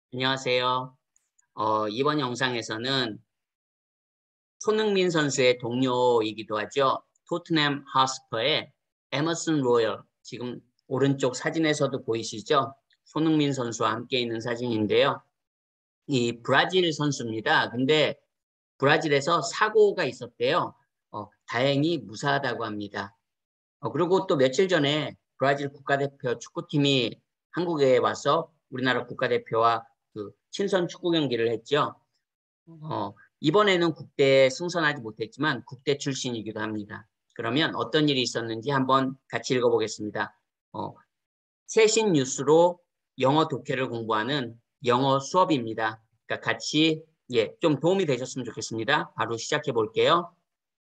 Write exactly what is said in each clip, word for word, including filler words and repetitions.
안녕하세요. 어, 이번 영상에서는 손흥민 선수의 동료이기도 하죠. 토트넘 하스퍼의 에머슨 로열, 지금 오른쪽 사진에서도 보이시죠? 손흥민 선수와 함께 있는 사진인데요. 이 브라질 선수입니다. 근데 브라질에서 사고가 있었대요. 어, 다행히 무사하다고 합니다. 어, 그리고 또 며칠 전에 브라질 국가대표 축구팀이 한국에 와서 우리나라 국가대표와 그 친선 축구 경기를 했죠. 어, 이번에는 국대에 승선하지 못했지만 국대 출신이기도 합니다. 그러면 어떤 일이 있었는지 한번 같이 읽어보겠습니다. 어, 최신 뉴스로 영어 독해를 공부하는 영어 수업입니다. 그러니까 같이 예, 좀 도움이 되셨으면 좋겠습니다. 바로 시작해 볼게요.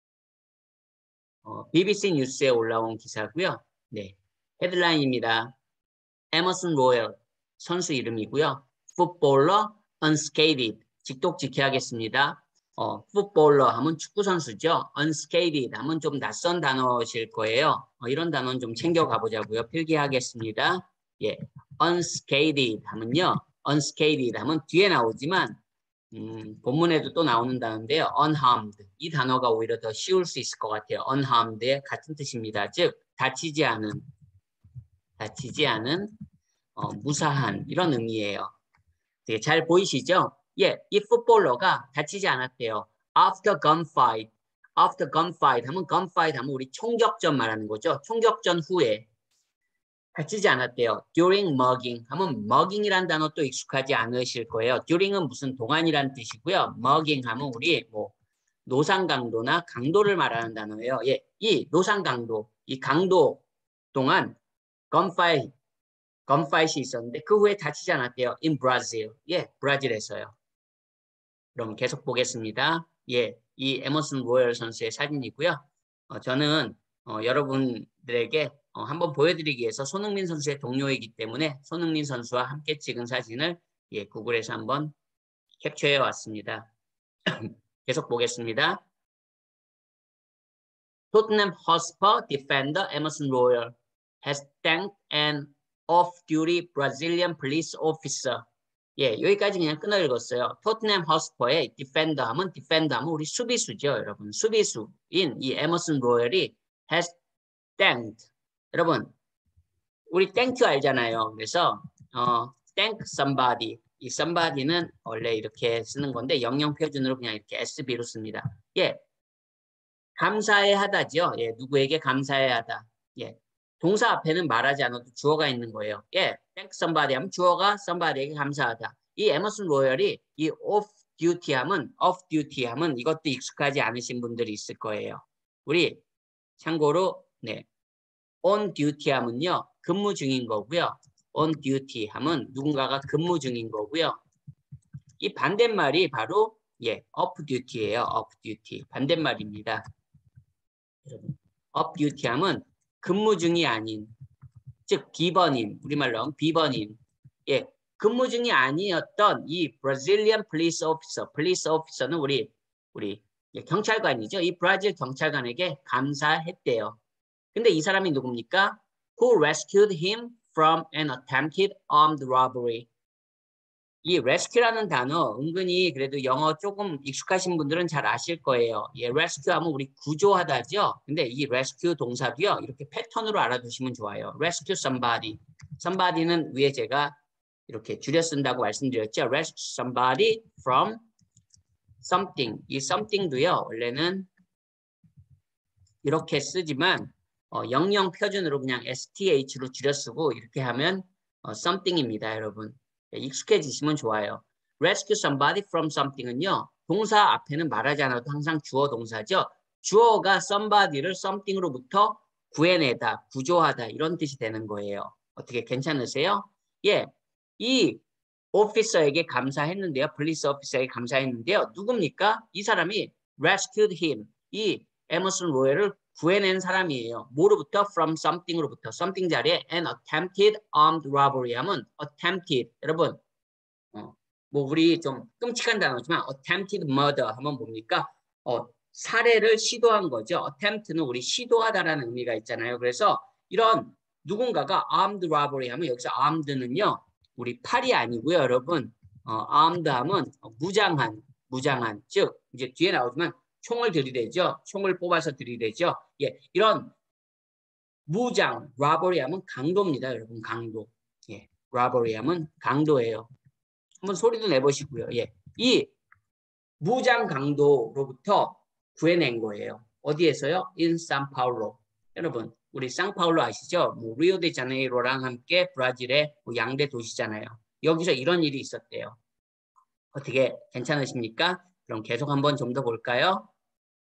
어, 비비씨 뉴스에 올라온 기사고요. 네, 헤드라인입니다. 에머슨 로열 선수 이름이고요. 풋볼러 unscathed 직독직해하겠습니다. 어, 풋볼러 하면 축구 선수죠. unscathed 하면 좀 낯선 단어실 거예요. 어, 이런 단어는 좀 챙겨가 보자고요. 필기하겠습니다. 예, unscathed 하면요. unscathed 하면 뒤에 나오지만 음, 본문에도 또 나오는 단어인데요. unharmed 이 단어가 오히려 더 쉬울 수 있을 것 같아요. unharmed의 같은 뜻입니다. 즉 다치지 않은 다치지 않은 어, 무사한 이런 의미예요. 되게 잘 보이시죠? 예, 이 풋볼러가 다치지 않았대요. After gunfight, after gunfight 하면 gunfight 하면 우리 총격전 말하는 거죠. 총격전 후에 다치지 않았대요. During mugging 하면 mugging이란 단어 또 익숙하지 않으실 거예요. During은 무슨 동안이란 뜻이고요. mugging 하면 우리 뭐 노상 강도나 강도를 말하는 단어예요. 예, 이 노상 강도, 이 강도 동안 gunfight 건파이트이 있었는데 그 후에 다치지 않았대요. In Brazil. 예, 브라질에서요. 그럼 계속 보겠습니다. 예, 이 에머슨 로열 선수의 사진이고요. 어, 저는 어, 여러분들에게 어, 한번 보여드리기 위해서 손흥민 선수의 동료이기 때문에 손흥민 선수와 함께 찍은 사진을 예, 구글에서 한번 캡처해 왔습니다. 계속 보겠습니다. Tottenham Hotspur defender Emerson Royal has thanked an off-duty Brazilian police officer. 예, 여기까지 그냥 끊어 읽었어요. 토트넘 허스퍼의 디펜더 하면 디펜더 하면 우리 수비수죠, 여러분. 수비수인 이 에머슨 로열이 has thanked. 여러분, 우리 thank you 알잖아요. 그래서 어, thank somebody. 이 somebody는 원래 이렇게 쓰는 건데 영영 표준으로 그냥 이렇게 에스비로 씁니다. 예, 감사해야 하다죠. 예, 누구에게 감사해야 하다. 예, 동사 앞에는 말하지 않아도 주어가 있는 거예요. 예, thank somebody 하면 주어가 somebody에게 감사하다. 이 에머슨 로열이 이 off duty 하면 off duty 하면 이것도 익숙하지 않으신 분들이 있을 거예요. 우리 참고로 네, on duty 하면요 근무 중인 거고요. on duty 하면 누군가가 근무 중인 거고요. 이 반대말이 바로 예, off duty예요. off duty 반대말입니다. off duty 하면 근무 중이 아닌, 즉 비번인, 우리말로 비번인, 예, 근무 중이 아니었던 이 Brazilian police officer, police officer는 우리 우리 예, 경찰관이죠. 이 브라질 경찰관에게 감사했대요. 근데 이 사람이 누굽니까? Who rescued him from an attempted armed robbery. 이 rescue라는 단어 은근히 그래도 영어 조금 익숙하신 분들은 잘 아실 거예요. 예, rescue 하면 우리 구조하다죠. 근데 이 rescue 동사도요. 이렇게 패턴으로 알아두시면 좋아요. rescue somebody. somebody는 위에 제가 이렇게 줄여 쓴다고 말씀드렸죠. rescue somebody from something. 이 something도요. 원래는 이렇게 쓰지만 어, 영영 표준으로 그냥 에스티에이치로 줄여 쓰고 이렇게 하면 어, something입니다, 여러분. 익숙해지시면 좋아요. rescue somebody from something은요. 동사 앞에는 말하지 않아도 항상 주어 동사죠. 주어가 somebody를 something으로부터 구해내다, 구조하다 이런 뜻이 되는 거예요. 어떻게 괜찮으세요? 예, 이 오피서에게 감사했는데요. police officer에게 감사했는데요. 누굽니까? 이 사람이 rescued him. 이 에머슨 로열을 구해낸 사람이에요. 뭐로부터? From something으로부터. something 자리에 an attempted armed robbery 하면 attempted. 여러분, 어, 뭐 우리 좀 끔찍한 단어지만 attempted murder 하면 뭡니까? 어, 살해를 시도한 거죠. attempt는 우리 시도하다라는 의미가 있잖아요. 그래서 이런 누군가가 armed robbery 하면 여기서 armed는요. 우리 팔이 아니고요, 여러분. 어, armed 하면 무장한, 무장한. 즉 이제 뒤에 나오지만 총을 들이대죠. 총을 뽑아서 들이대죠. 예, 이런 무장, robbery 하면 강도입니다, 여러분. 강도. 예, robbery 하면 강도예요. 한번 소리도 내보시고요. 예, 이 무장 강도로부터 구해낸 거예요. 어디에서요? in 산파울로. 여러분, 우리 상파울로 아시죠? 뭐 리오데자네이로랑 함께 브라질의 뭐 양대 도시잖아요. 여기서 이런 일이 있었대요. 어떻게 괜찮으십니까? 그럼 계속 한번 좀 더 볼까요?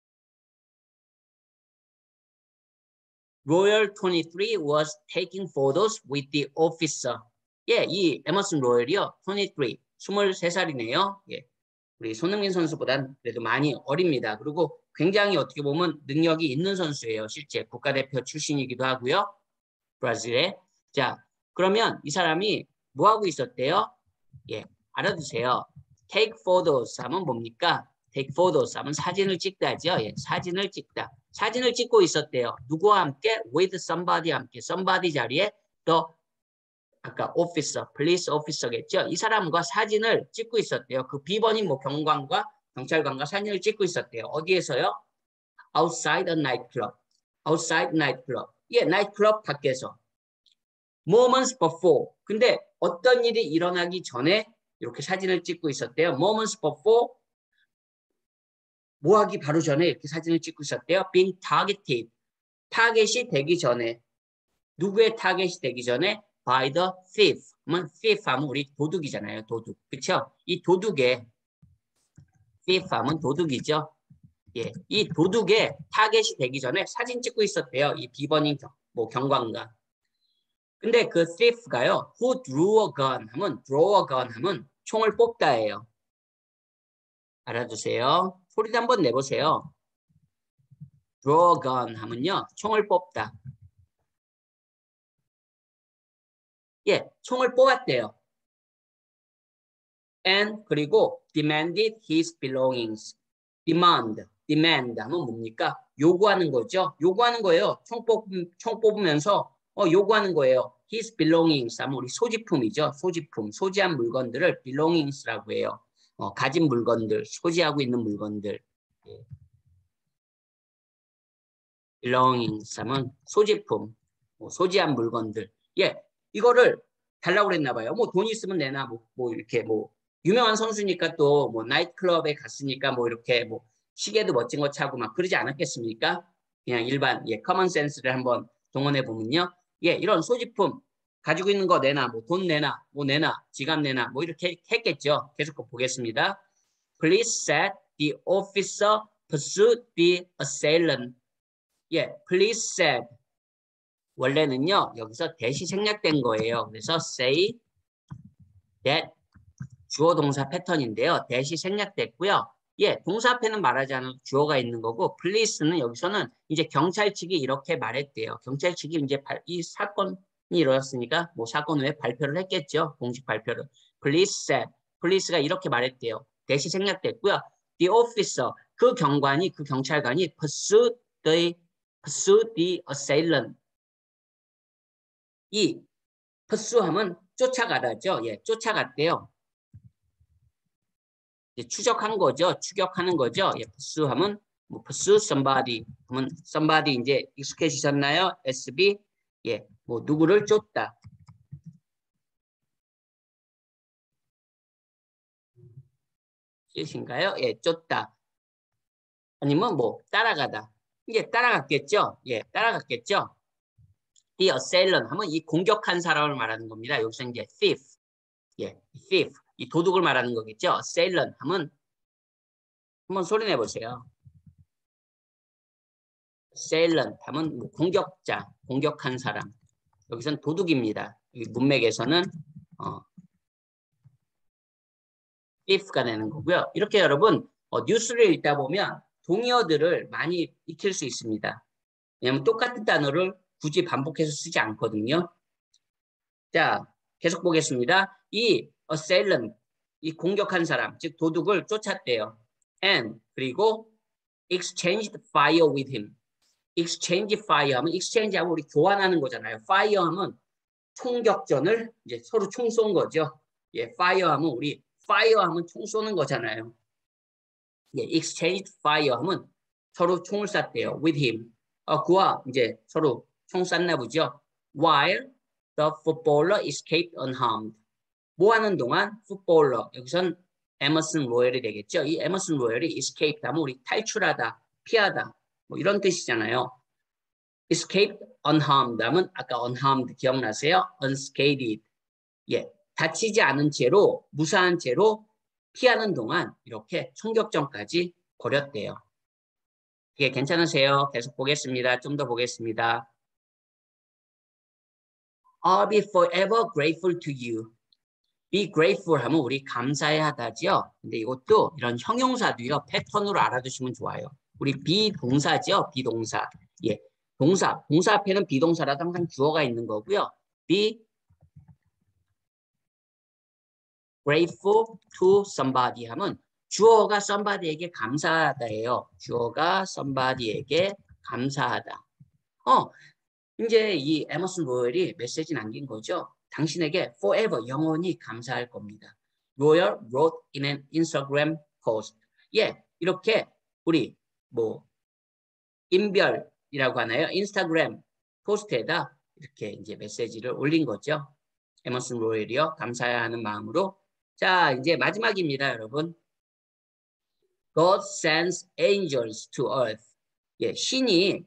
Royal twenty-three was taking photos with the officer. 예, 이 에머슨 로열이요. twenty-three, 스물세 살이네요. 예, 우리 손흥민 선수보단 그래도 많이 어립니다. 그리고 굉장히 어떻게 보면 능력이 있는 선수예요. 실제 국가대표 출신이기도 하고요. 브라질에. 자, 그러면 이 사람이 뭐 하고 있었대요? 예, 알아두세요. take photos 하면 뭡니까? take photos 하면 사진을 찍다죠. 예, 사진을 찍다. 사진을 찍고 있었대요. 누구와 함께? with somebody와 함께. somebody 자리에 더 아까 officer, police officer겠죠. 이 사람과 사진을 찍고 있었대요. 그 비번인 뭐 경관과 경찰관과 사진을 찍고 있었대요. 어디에서요? outside a nightclub. outside nightclub. 예, nightclub 밖에서. moments before. 근데 어떤 일이 일어나기 전에 이렇게 사진을 찍고 있었대요. moments before. 뭐 하기 바로 전에 이렇게 사진을 찍고 있었대요. being targeted. 타겟이 되기 전에. 누구의 타겟이 되기 전에? by the thief. 하면 thief 하면 우리 도둑이잖아요. 도둑. 그쵸? 이 도둑의 thief 하면 도둑이죠. 예, 이 도둑의 타겟이 되기 전에 사진 찍고 있었대요. 이 비버닝 뭐 경관과. 근데 그 thief가요. who drew a gun 하면 draw a gun 하면 총을 뽑다예요. 알아두세요. 소리도 한번 내보세요. draw a gun 하면요. 총을 뽑다. 예, 총을 뽑았대요. and 그리고 demanded his belongings. demand, demand 하면 뭡니까? 요구하는 거죠. 요구하는 거예요. 총, 뽑, 총 뽑으면서 어, 요구하는 거예요. his belongings 하면 우리 소지품이죠. 소지품, 소지한 물건들을 belongings라고 해요. 어, 가진 물건들, 소지하고 있는 물건들. 예. belongings 하면 소지품, 뭐 소지한 물건들. 예, 이거를 달라고 그랬나 봐요. 뭐 돈 있으면 내나 뭐, 뭐 이렇게 뭐 유명한 선수니까 또 뭐 나이트클럽에 갔으니까 뭐 이렇게 뭐 시계도 멋진 거 차고 막 그러지 않았겠습니까? 그냥 일반 예 커먼 센스를 한번 동원해 보면요. 예, 이런 소지품 가지고 있는 거 내나 뭐 돈 내나 뭐 내나 지갑 내나 뭐 이렇게 했겠죠. 계속 보겠습니다. Police said the officer pursued the assailant. 예, police said 원래는요 여기서 대시 생략된 거예요. 그래서 say that 주어 동사 패턴인데요. 대시 생략됐고요. 예, 동사 앞에는 말하지 않아도 주어가 있는 거고 police는 여기서는 이제 경찰 측이 이렇게 말했대요. 경찰 측이 이제 발, 이 사건이 일어났으니까 뭐 사건 후에 발표를 했겠죠. 공식 발표를. police said, police가 이렇게 말했대요. 대시 생략됐고요. the officer, 그 경관이 그 경찰관이 pursued the pursue the assailant. 이 pursue하면 쫓아가다죠. 예, 쫓아갔대요. 추적한 거죠. 추격하는 거죠. 예, pursue하면 뭐 pursue somebody 하면 somebody 이제 익숙해지셨나요? 에스비 예, 뭐 누구를 쫓다. 뜻인가요? 예, 쫓다. 아니면 뭐 따라가다. 이게 따라갔겠죠. 예, 따라갔겠죠. The assailant 하면 이 공격한 사람을 말하는 겁니다. 여기서 이제 thief, 예, thief 이 도둑을 말하는 거겠죠. assailant 하면 한번 소리 내보세요. assailant 하면 뭐 공격자, 공격한 사람. 여기서는 도둑입니다. 여기 문맥에서는 어, thief가 되는 거고요. 이렇게 여러분 어, 뉴스를 읽다 보면 동의어들을 많이 익힐 수 있습니다. 왜냐하면 똑같은 단어를 굳이 반복해서 쓰지 않거든요. 자, 계속 보겠습니다. 이 assailant, 이 공격한 사람, 즉 도둑을 쫓았대요. and 그리고 exchanged fire with him. exchange fire 하면 exchange 하면 우리 교환하는 거잖아요. fire 하면 총격전을 이제 서로 총 쏜 거죠. 예, fire 하면 우리 fire 하면 총 쏘는 거잖아요. 예, exchanged fire 하면 서로 총을 쐈대요. with him. 어, 그와 이제 서로 총 쐈나 보죠. while the footballer escaped unharmed. 뭐 하는 동안 footballer, 여기선 에머슨 로열이 되겠죠. 이 에머슨 로열이 escaped 하면 우리 탈출하다, 피하다 뭐 이런 뜻이잖아요. escaped unharmed 하면 아까 unharmed 기억나세요? unscathed. 예, 다치지 않은 채로 무사한 채로 피하는 동안 이렇게 총격전까지 벌였대요. 이게 괜찮으세요? 계속 보겠습니다. 좀 더 보겠습니다. I'll be forever grateful to you. Be grateful 하면 우리 감사해야 하다죠. 근데 이것도 이런 형용사도요. 패턴으로 알아두시면 좋아요. 우리 비동사죠. 비동사. 예, 동사. 동사 앞에는 비동사라도 항상 주어가 있는 거고요. Be grateful to somebody 하면 주어가 somebody에게 감사하다예요. 주어가 somebody에게 감사하다. 어, 이제 이 에머슨 로열이 메시지 남긴 거죠. 당신에게 forever 영원히 감사할 겁니다. 로열 wrote in an Instagram post. 예, 이렇게 우리 뭐 인별이라고 하나요? 인스타그램 포스트에다 이렇게 이제 메시지를 올린 거죠. 에머슨 로열이요. 감사해야 하는 마음으로. 자, 이제 마지막입니다, 여러분. God sends angels to earth. 예, 신이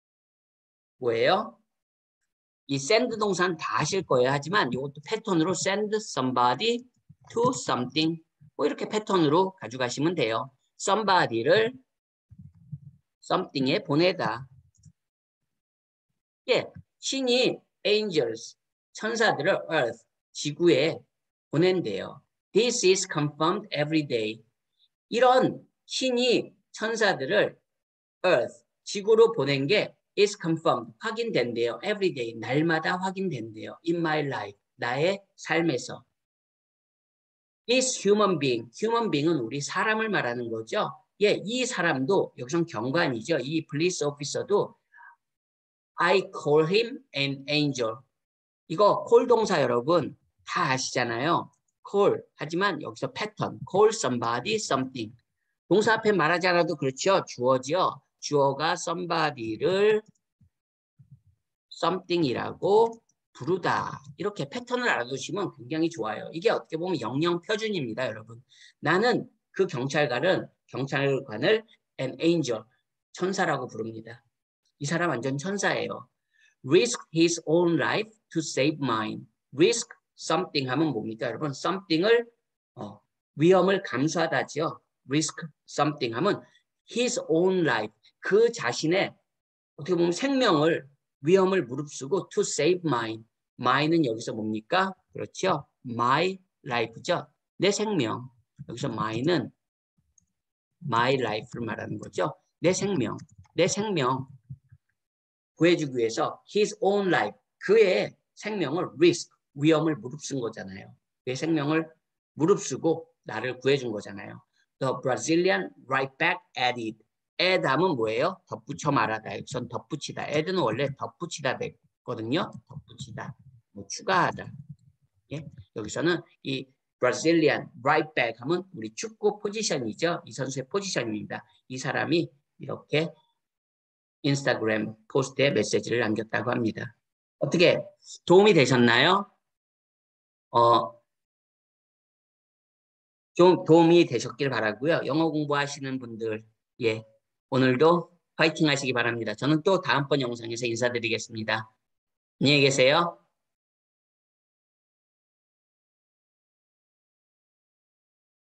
뭐예요? 이 send 동사는 다 하실 거예요. 하지만 이것도 패턴으로 send somebody to something. 뭐 이렇게 패턴으로 가져가시면 돼요. somebody를 something에 보내다. 예, 신이 angels, 천사들을 earth, 지구에 보낸대요. This is confirmed every day. 이런 신이 천사들을 earth, 지구로 보낸 게 is confirmed, 확인된대요. every day, 날마다 확인된대요. in my life, 나의 삶에서. This human being, human being은 우리 사람을 말하는 거죠. 예, 이 사람도 여기선 경관이죠. 이 police officer도 I call him an angel. 이거 call 동사 여러분 다 아시잖아요. call, 하지만 여기서 패턴, call somebody something. 동사 앞에 말하지 않아도 그렇죠. 주어지요. 주어가 somebody를 something이라고 부르다. 이렇게 패턴을 알아두시면 굉장히 좋아요. 이게 어떻게 보면 영영 표준입니다, 여러분. 나는 그 경찰관을 경찰관을 an angel, 천사라고 부릅니다. 이 사람 완전 천사예요. risk his own life to save mine. risk something 하면 뭡니까, 여러분? something을 어, 위험을 감수하다죠. risk something 하면 his own life, 그 자신의 어떻게 보면 생명을 위험을 무릅쓰고 to save mine. mine은 여기서 뭡니까? 그렇죠. my life죠. 내 생명. 여기서 mine은 my life를 말하는 거죠. 내 생명. 내 생명 구해주기 위해서 his own life, 그의 생명을 risk, 위험을 무릅쓴 거잖아요. 그의 생명을 무릅쓰고 나를 구해준 거잖아요. The Brazilian right back added. add 하면 뭐예요? 덧붙여 말하다. 여기선 덧붙이다. add는 원래 덧붙이다 됐거든요. 덧붙이다. 뭐 추가하다. 예? 여기서는 이 Brazilian right back 하면 우리 축구 포지션이죠. 이 선수의 포지션입니다. 이 사람이 이렇게 인스타그램 포스트에 메시지를 남겼다고 합니다. 어떻게 도움이 되셨나요? 어, 좀 도움이 되셨길 바라고요. 영어 공부하시는 분들, 예, 오늘도 파이팅 하시기 바랍니다. 저는 또 다음번 영상에서 인사드리겠습니다. 안녕히 계세요.